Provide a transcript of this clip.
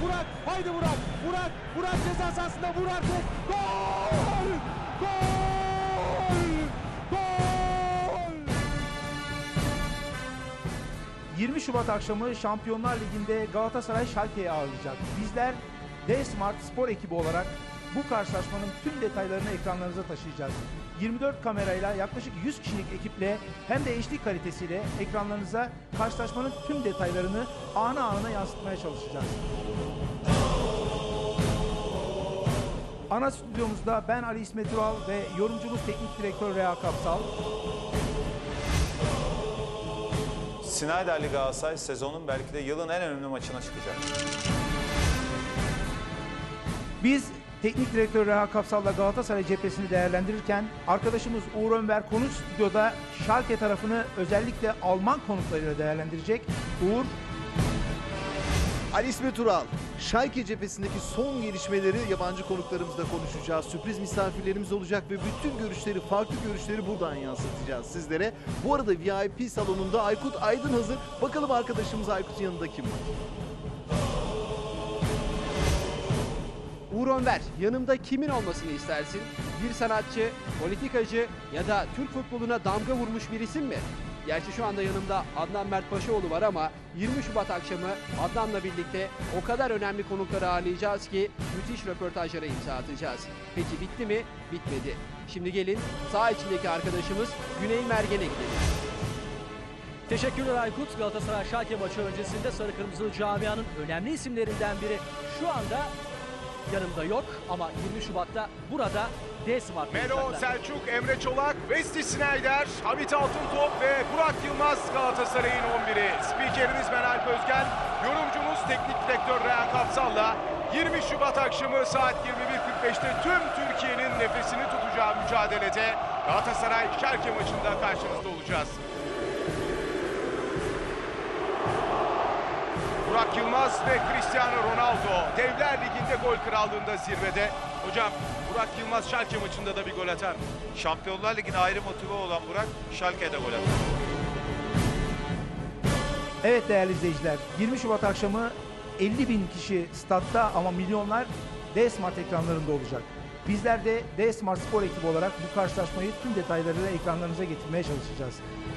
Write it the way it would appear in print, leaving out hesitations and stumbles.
Burak, haydi Burak. Burak ceza sahasında vur artık. Gol! Gol! Gol! 20 Şubat akşamı Şampiyonlar Ligi'nde Galatasaray Schalke'yi ağırlayacak. Bizler D-Smart Spor ekibi olarak bu karşılaşmanın tüm detaylarını ekranlarınıza taşıyacağız. 24 kamerayla yaklaşık 100 kişilik ekiple hem de HD kalitesiyle ekranlarınıza karşılaşmanın tüm detaylarını anına yansıtmaya çalışacağız. Ana stüdyomuzda ben Ali İsmet Ural ve yorumcumuz teknik direktör Reha Kapsal. Schneiderli Galatasaray sezonun belki de yılın en önemli maçına çıkacak. Biz teknik direktör Reha Kapsal'la Galatasaray cephesini değerlendirirken arkadaşımız Uğur Önver konu stüdyoda Schalke tarafını özellikle Alman konuklarıyla değerlendirecek. Uğur. Ali İsmet Ural, Schalke cephesindeki son gelişmeleri yabancı konuklarımızla konuşacağız. Sürpriz misafirlerimiz olacak ve bütün görüşleri, farklı görüşleri buradan yansıtacağız sizlere. Bu arada VIP salonunda Aykut Aydın hazır. Bakalım arkadaşımız Aykut'un yanında kim var? Uğur Önver, yanımda kimin olmasını istersin? Bir sanatçı, politikacı ya da Türk futboluna damga vurmuş bir isim mi? Gerçi şu anda yanımda Adnan Mert Paşaoğlu var ama 20 Şubat akşamı Adnan'la birlikte o kadar önemli konukları ağırlayacağız ki müthiş röportajlara imza atacağız. Peki bitti mi? Bitmedi. Şimdi gelin saha içindeki arkadaşımız Güney Mergen'e gidelim. Teşekkürler Aykut. Galatasaray Schalke maçı öncesinde Sarı Kırmızılı camianın önemli isimlerinden biri şu anda yanımda yok ama 20 Şubat'ta burada D-Smart. Melo, Selçuk, Emre Çolak, Wesley Sneijder, Hamit Altıntop ve Burak Yılmaz Galatasaray'ın 11'i. Spikeriniz ben Alp Özgen, yorumcumuz teknik direktör Reha Kapsal'la 20 Şubat akşamı saat 21.45'te tüm Türkiye'nin nefesini tutacağı mücadelede Galatasaray Schalke maçında karşınızda olacağız. Burak Yılmaz ve Cristiano Ronaldo Devler Ligi'nde gol krallığında zirvede. Hocam Burak Yılmaz Schalke maçında da bir gol atar mı? Şampiyonlar Ligi'ne ayrı motive olan Burak, Schalke'de gol atar. Evet değerli izleyiciler, 20 Şubat akşamı 50.000 kişi statta ama milyonlar D-Smart ekranlarında olacak. Bizler de D-Smart Spor ekibi olarak bu karşılaşmayı tüm detaylarıyla ekranlarınıza getirmeye çalışacağız.